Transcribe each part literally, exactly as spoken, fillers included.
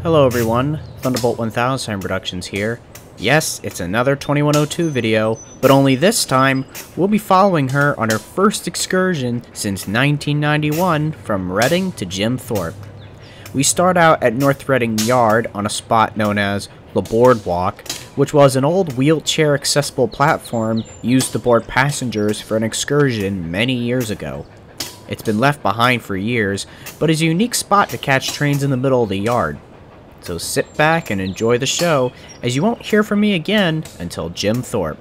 Hello everyone, Thunderbolt one thousand Productions here. Yes, it's another twenty-one oh two video, but only this time, we'll be following her on her first excursion since nineteen ninety-one from Reading to Jim Thorpe. We start out at North Reading Yard on a spot known as the Boardwalk, which was an old wheelchair accessible platform used to board passengers for an excursion many years ago. It's been left behind for years, but is a unique spot to catch trains in the middle of the yard. So sit back and enjoy the show, as you won't hear from me again until Jim Thorpe.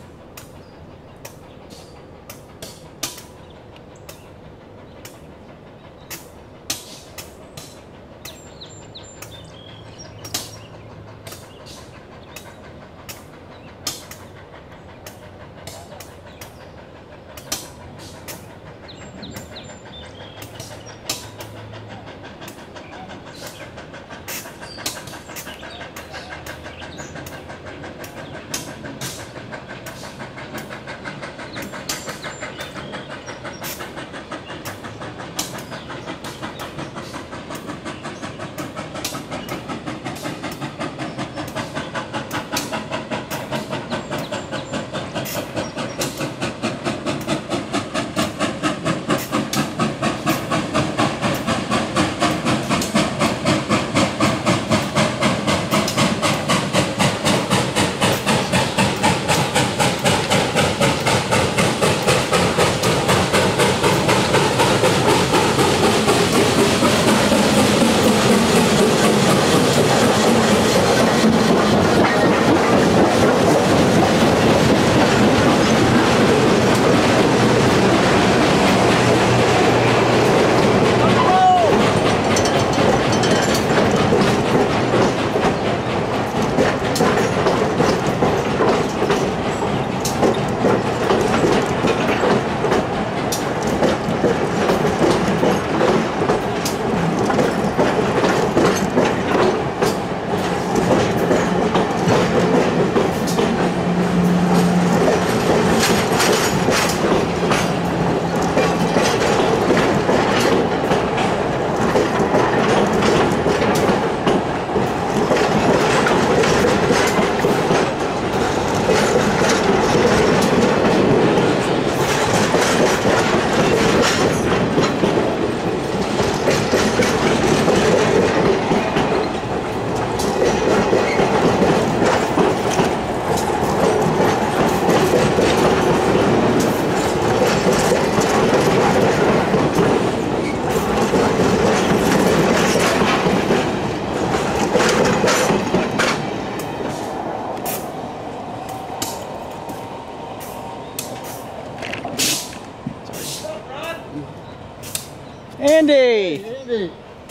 Andy! Hey, Andy!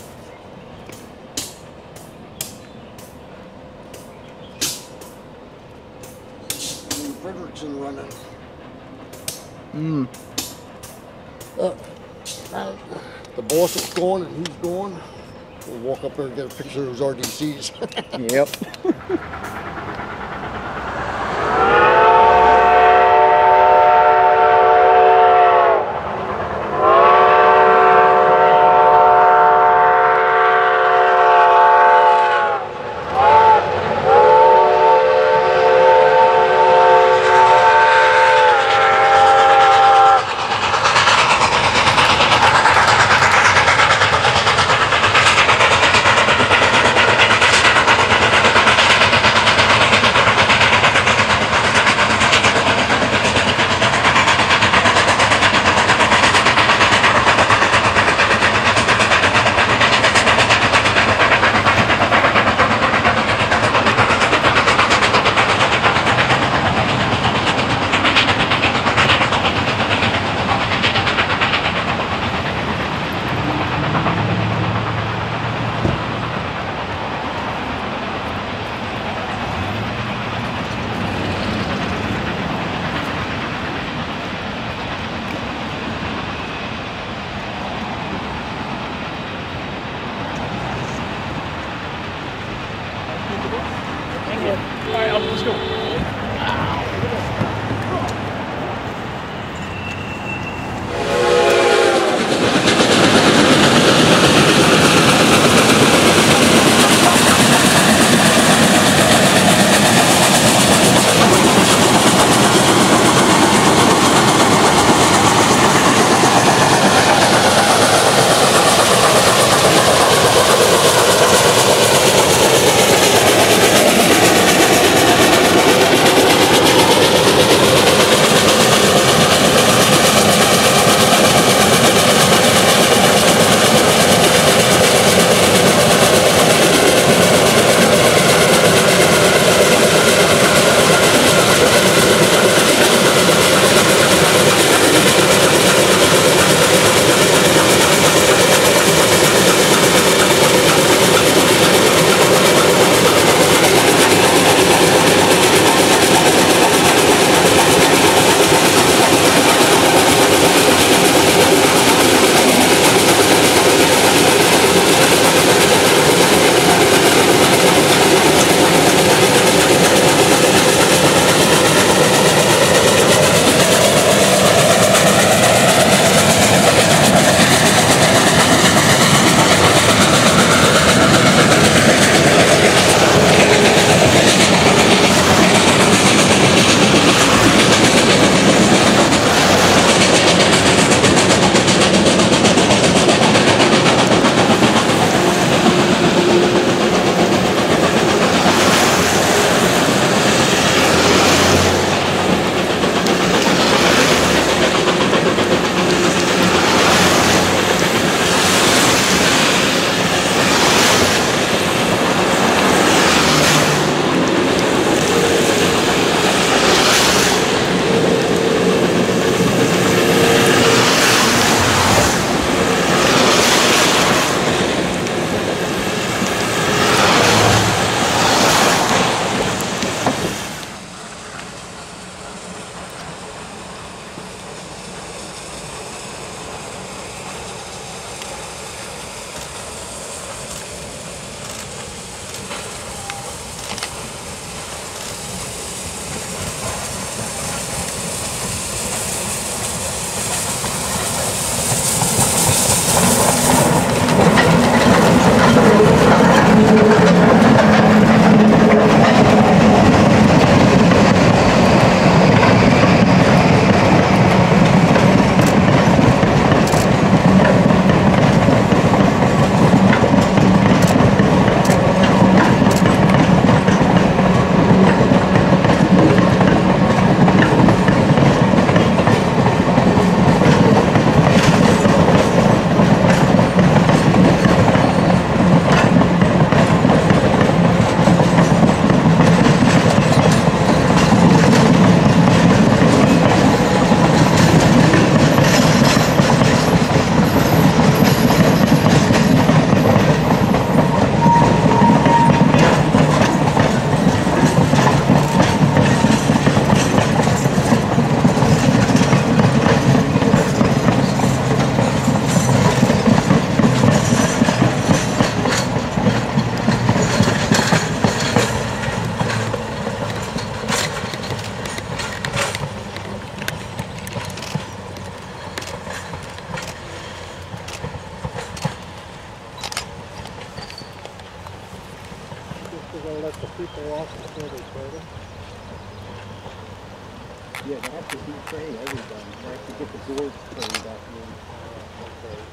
Frederickson running. Hmm. Uh, now, the boss is going and he's going. We'll walk up there and get a picture of those R D Cs. Yep. Yeah, they have to retrain everybody. They have to get the board trained up here. Okay.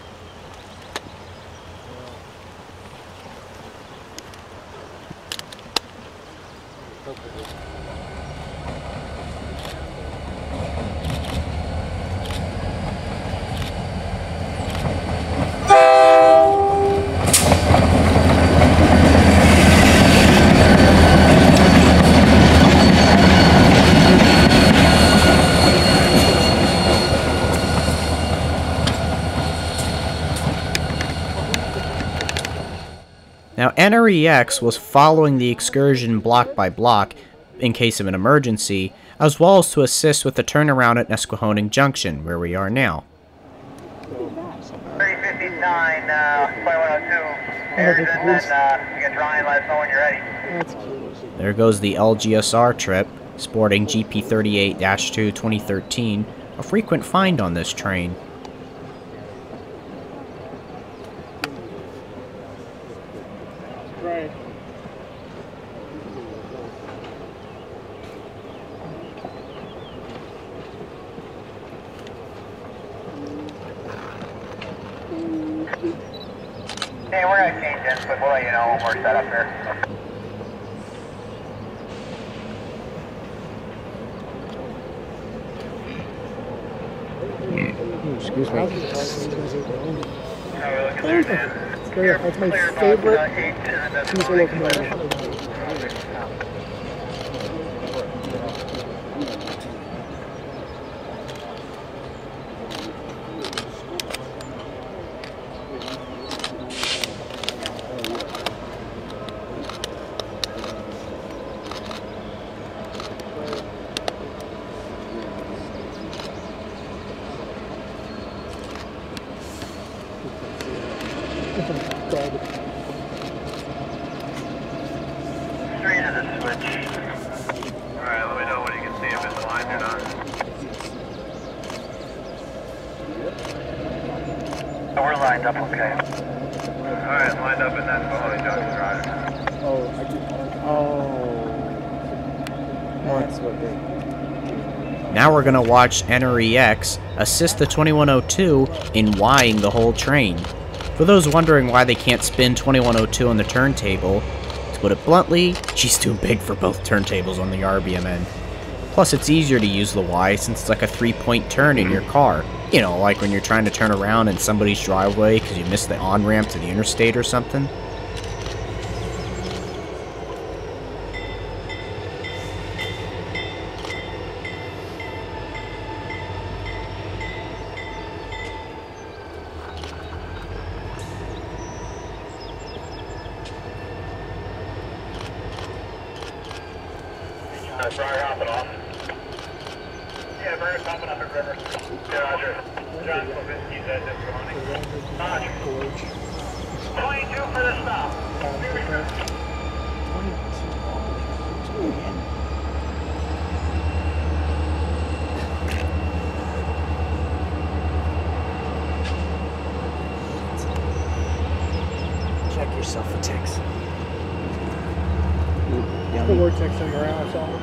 Now, N R E X was following the excursion block by block in case of an emergency, as well as to assist with the turnaround at Nesquehoning Junction, where we are now. three fifty-nine, uh, twenty-one oh two. Here's and then uh, you can try and let us know when you're ready. There goes the L G S R trip, sporting G P thirty-eight dash two twenty thirteen, a frequent find on this train. Right. Hey, we're gonna change this, but we'll let you know when we're set up here. Excuse me. How are we looking there, Dan? That's my Clear about, favorite uh, eight and then piece of locomotive. Straight to the switch. Alright, let me know when you can see if it's lined or not. Oh, we're lined up, okay. Alright, lined up in that Mahoney Junction, Roger. Oh, I keep. Oh. That's what they. Now we're gonna watch N R E X assist the twenty-one oh two in Ying the whole train. For those wondering why they can't spin twenty-one oh two on the turntable, to put it bluntly, she's too big for both turntables on the R B M N. Plus, it's easier to use the Y since it's like a three-point turn in your car. You know, like when you're trying to turn around in somebody's driveway because you missed the on-ramp to the interstate or something. Uh, Briar hopping off. Yeah, Briar's hopping up at River. Yeah, Roger. John Kovinsky's at this morning. Roger. twenty-two for the stop. Check yourself a text. The word texting around, I saw.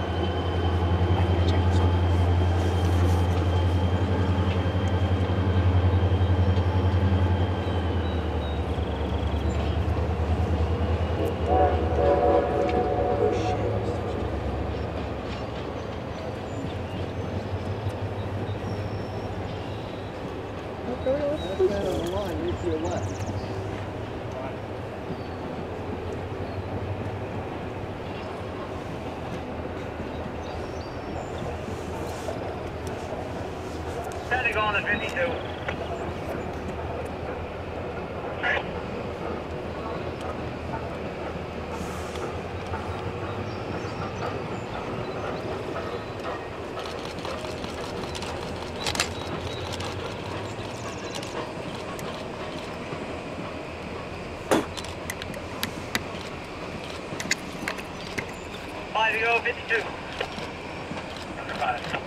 Ten to go on the fifty-two. Five to go, fifty-two. Under five.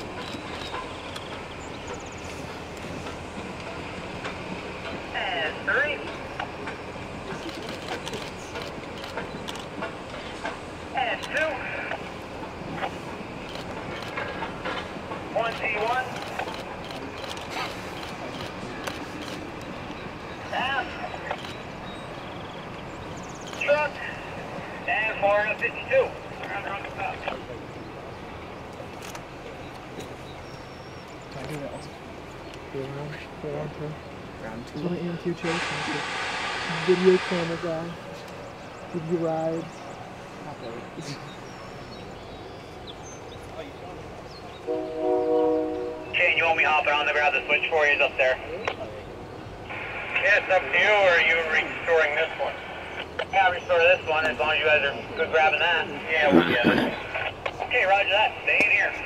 And three. And two. C one. Down. Truck. And Florida fifty-two. Around the wrong stop. Round two. So I am too chasing. Video camera guy. Give you rides. Shane, you want me hopping on to grab the switch for you? It's up there. Yeah, it's up to you, or are you restoring this one? Yeah, restore this one as long as you guys are good grabbing that. Yeah, we'll get it. Okay, roger that. Stay in here.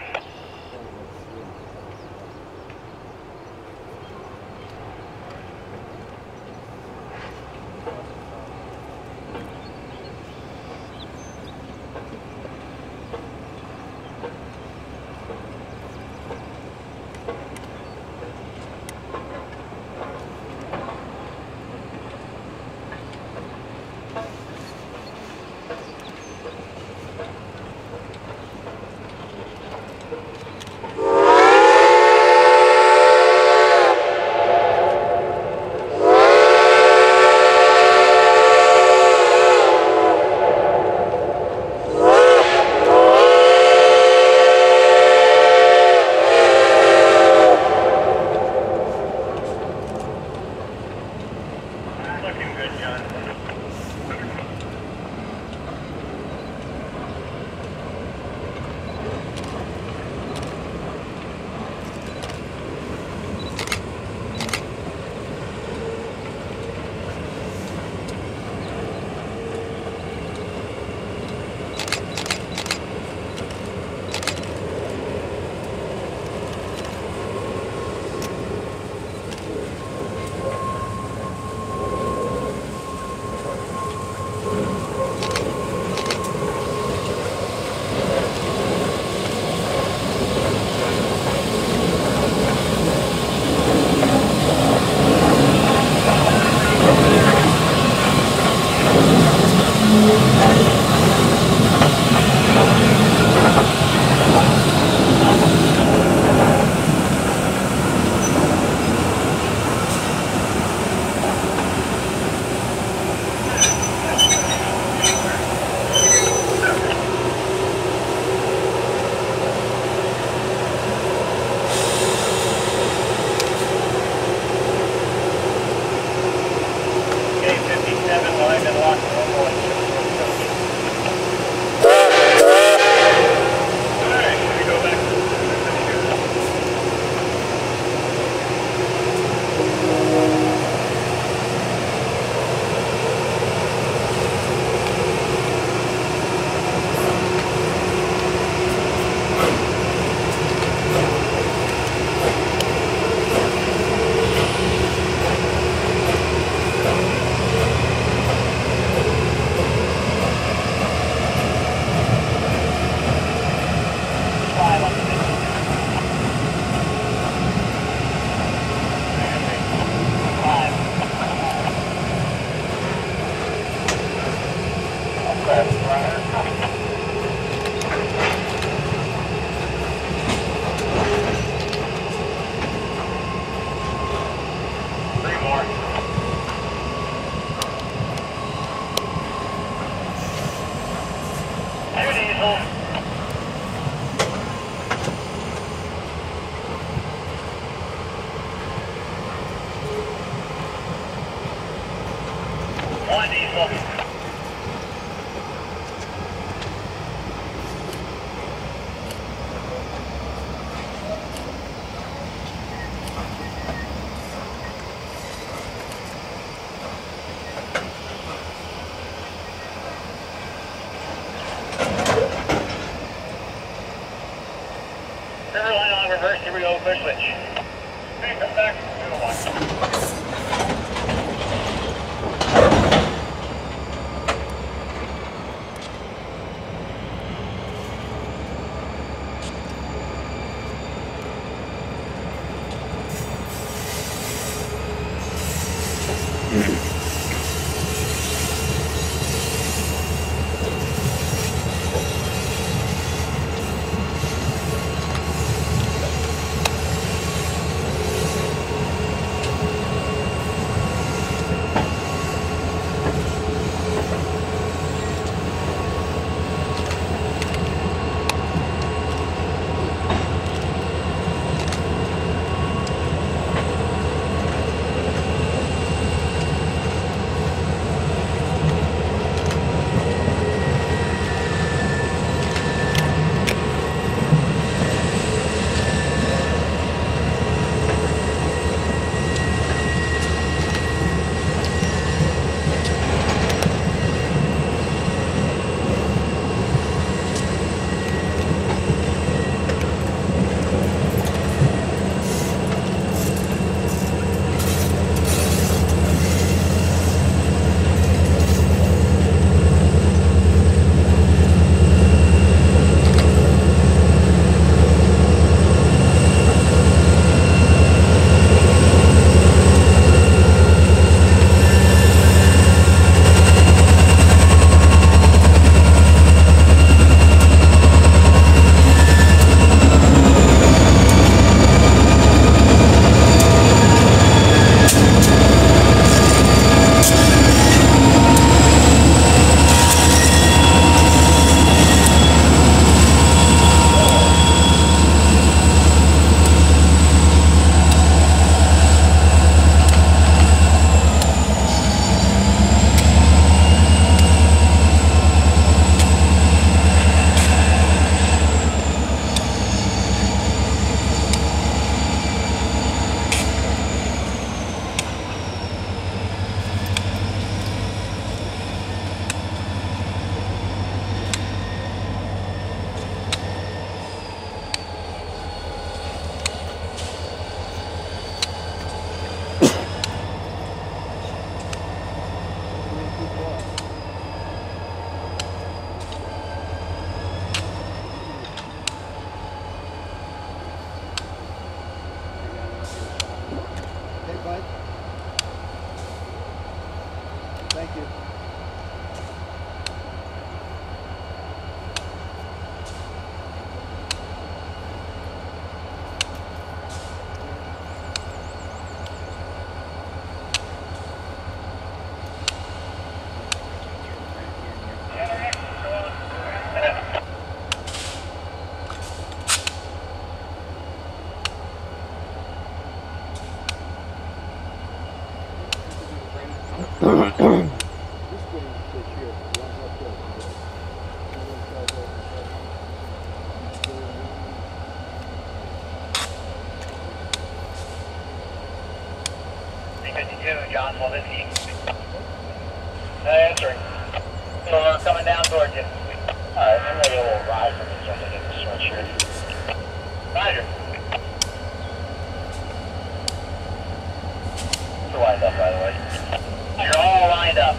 One diesel. Center line on reverse, here we go, push switch. Okay, come back, two to one. fifty-two, John Slavinsky. Uh, answering. So, uh, coming down towards you. Alright, I'm ready to ride from this one to get the switch here. Roger. You're lined up, by the way. You're all lined up.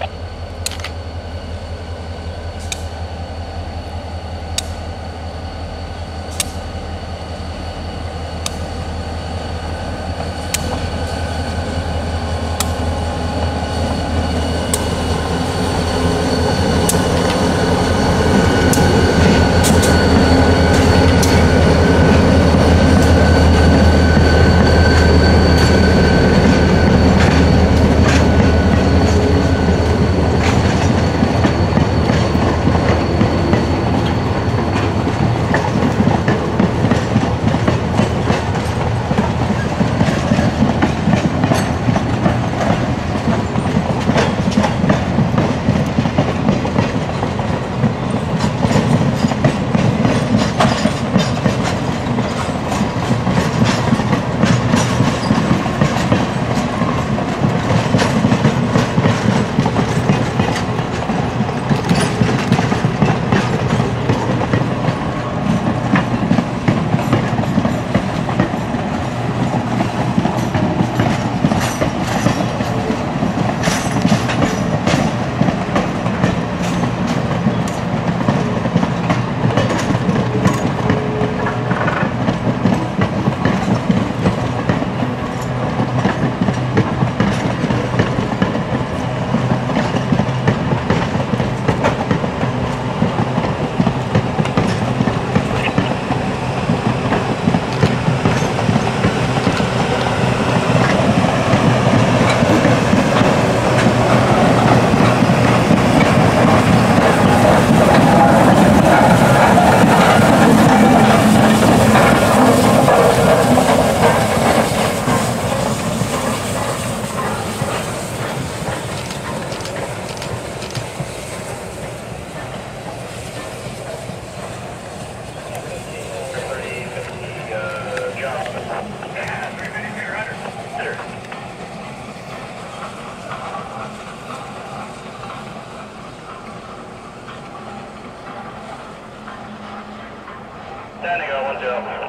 Standing on one zero.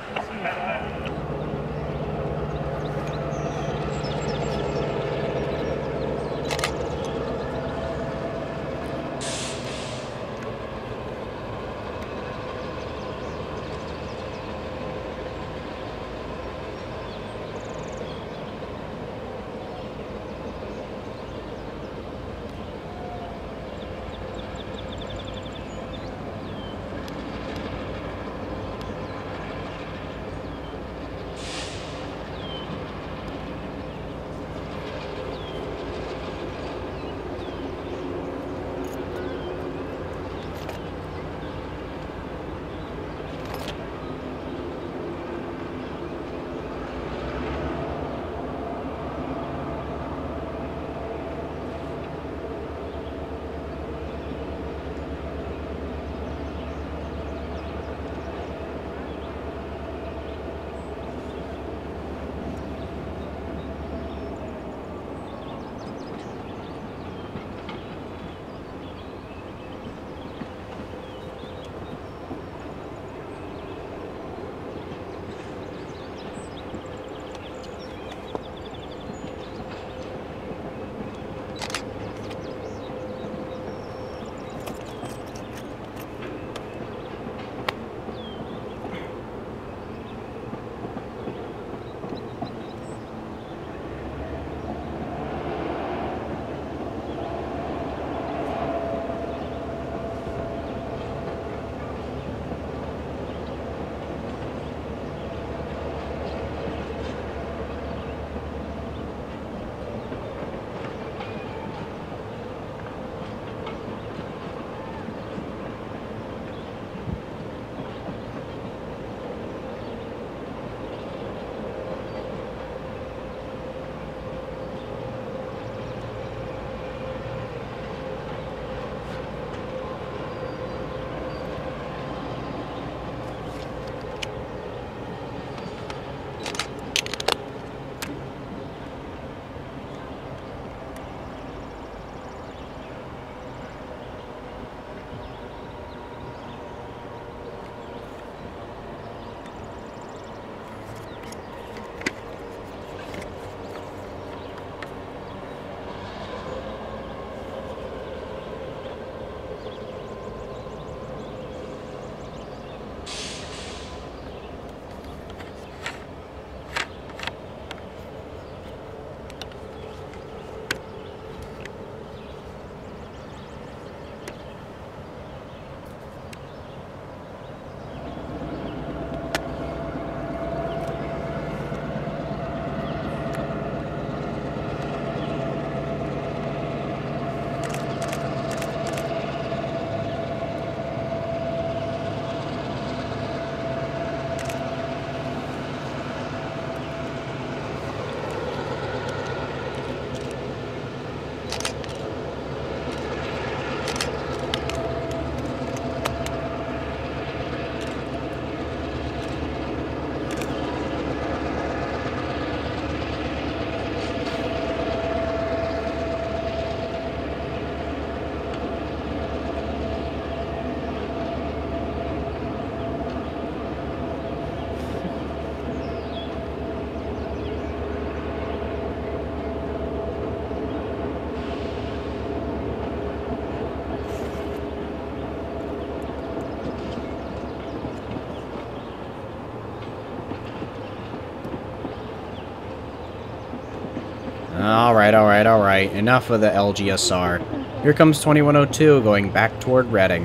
Alright, alright, alright. Enough of the L G S R. Here comes twenty-one oh two going back toward Reading.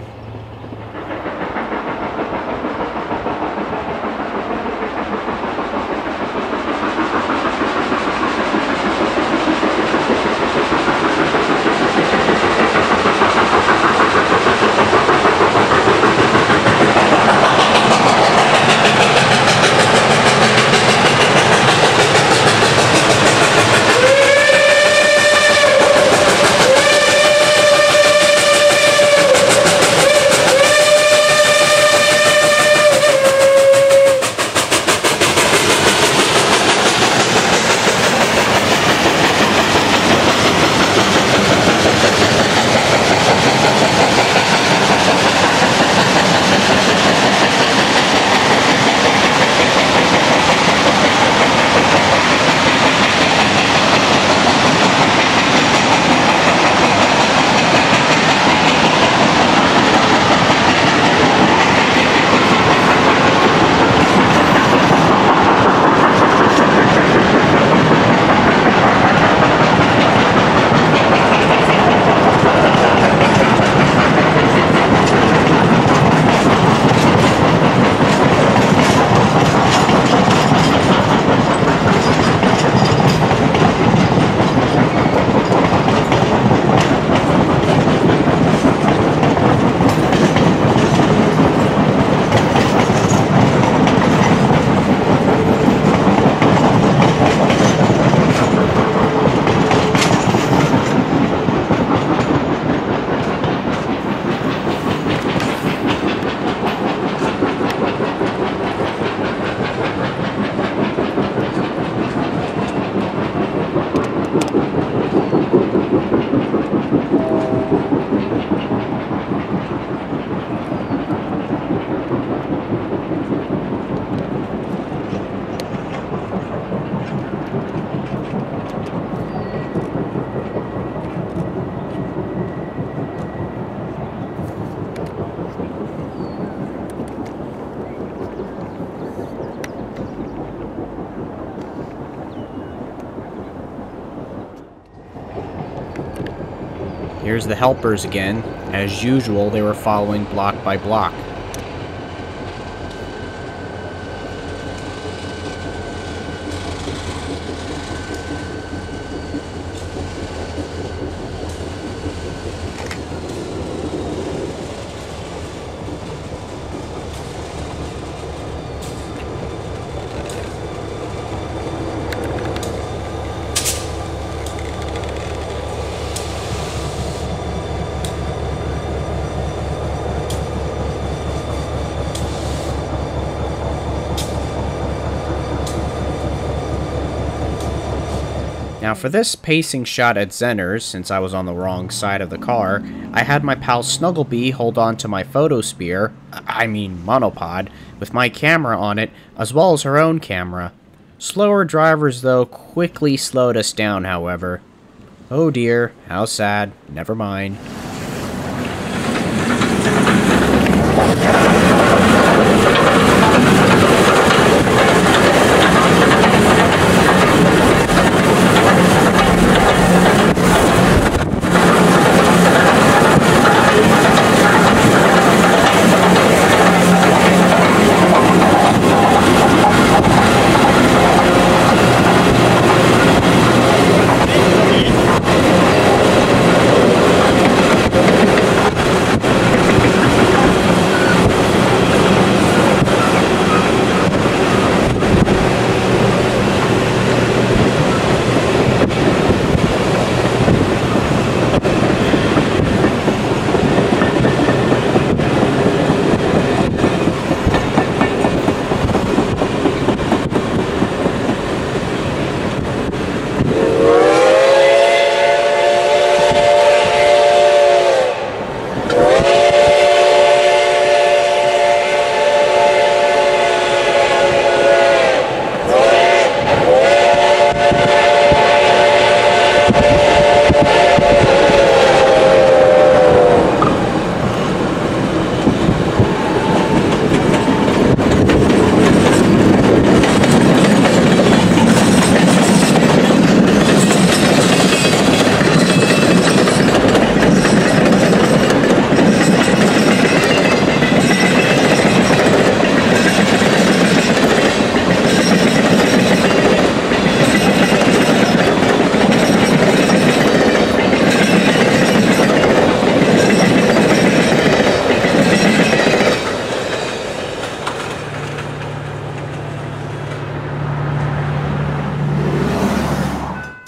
Here's the helpers again. As usual, they were following block by block. Now for this pacing shot at Zenner's, since I was on the wrong side of the car, I had my pal Snugglebee hold on to my photosphere, I mean monopod, with my camera on it, as well as her own camera. Slower drivers though quickly slowed us down, however. Oh dear, how sad, never mind.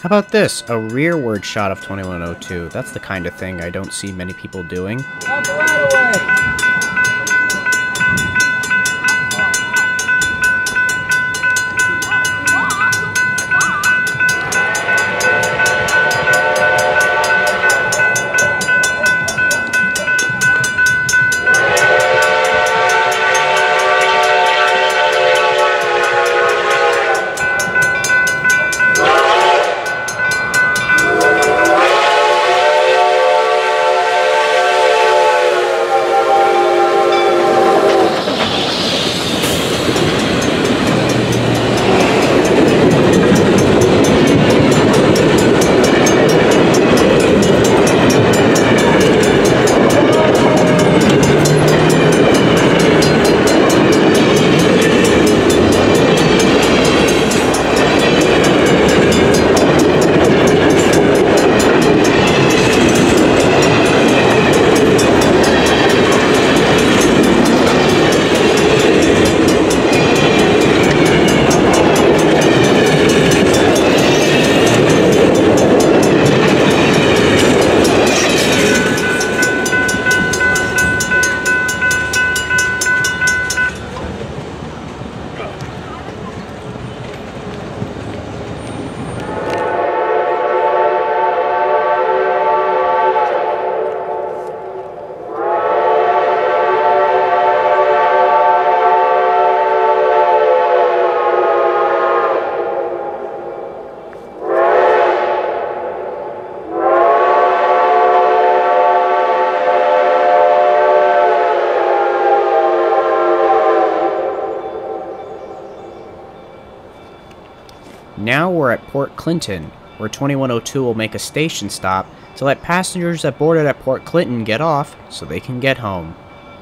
How about this? A rearward shot of twenty-one oh two. That's the kind of thing I don't see many people doing. Out the right away! Now we're at Port Clinton, where twenty-one oh two will make a station stop to let passengers that boarded at Port Clinton get off so they can get home.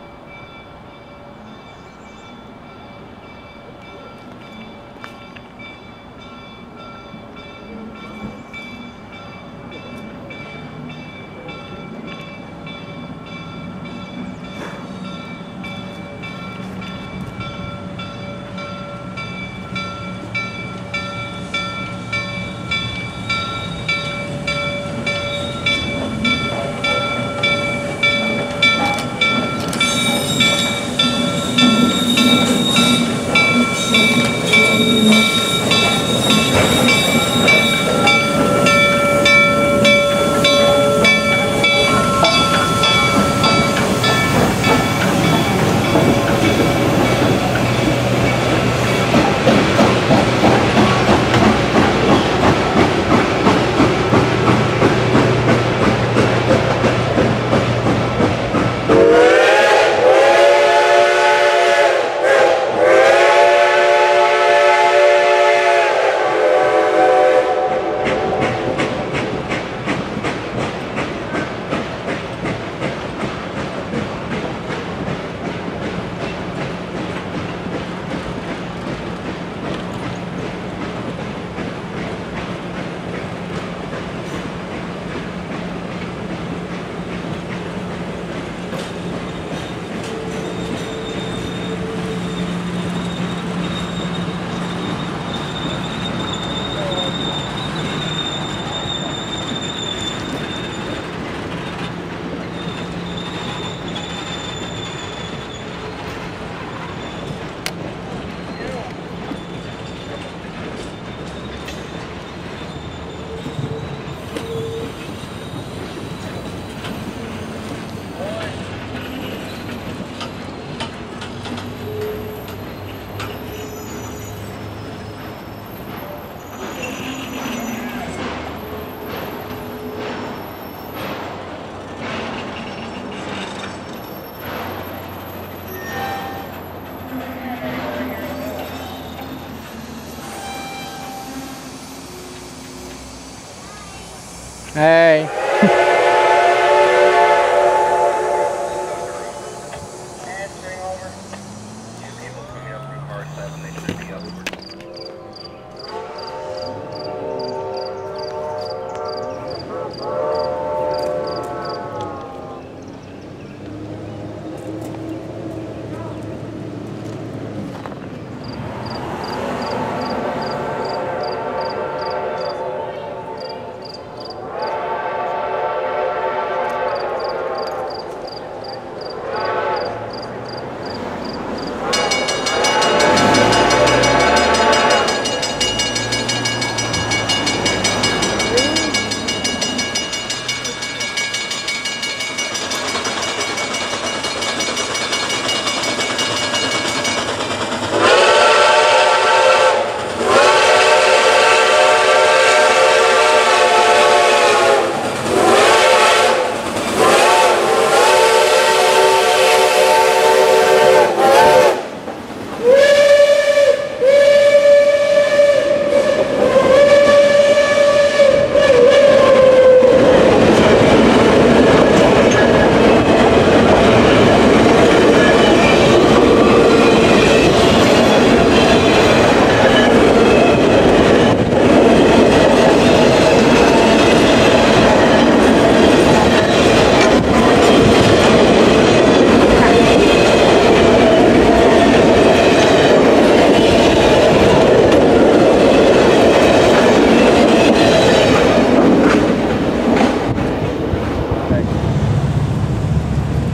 Hey.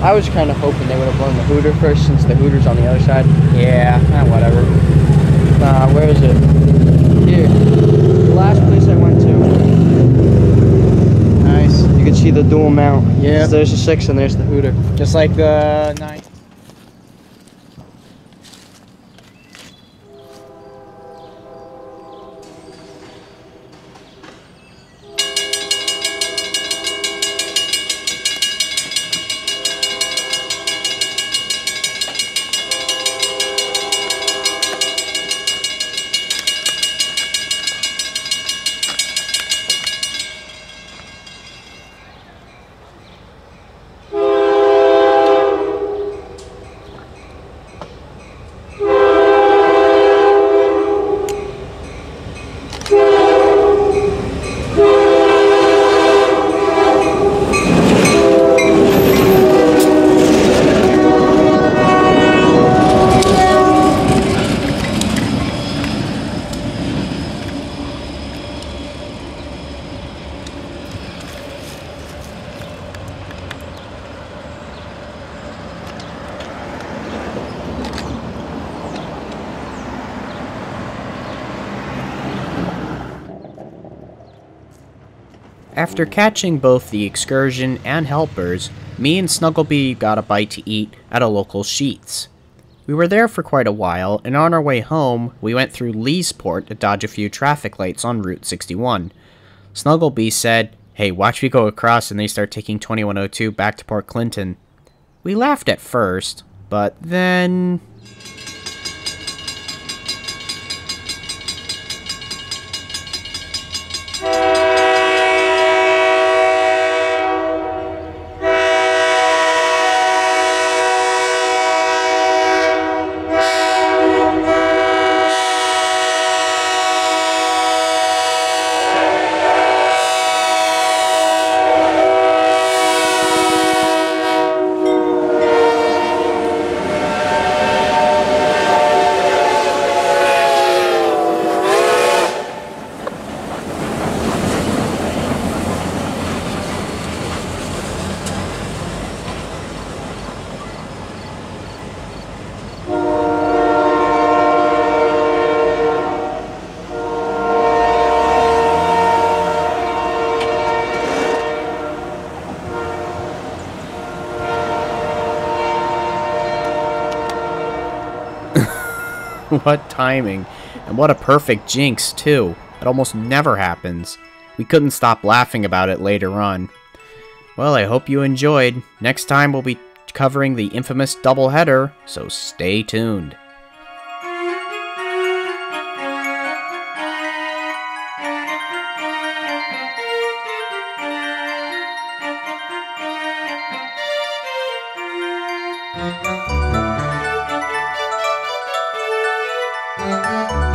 I was kind of hoping they would have blown the hooter first, since the hooter's on the other side. Yeah, eh, whatever. Nah, where is it? Here. The last place I went to. Nice. You can see the dual mount. Yeah. So there's the six and there's the hooter. Just like the nine. After catching both the excursion and helpers, me and Snugglebee got a bite to eat at a local Sheetz. We were there for quite a while, and on our way home, we went through Leesport to dodge a few traffic lights on Route sixty-one. Snugglebee said, "Hey, watch me go across and they start taking twenty-one oh two back to Port Clinton." We laughed at first, but then... What timing, and what a perfect jinx, too. It almost never happens. We couldn't stop laughing about it later on. Well, I hope you enjoyed. Next time we'll be covering the infamous doubleheader, so stay tuned. Thank you.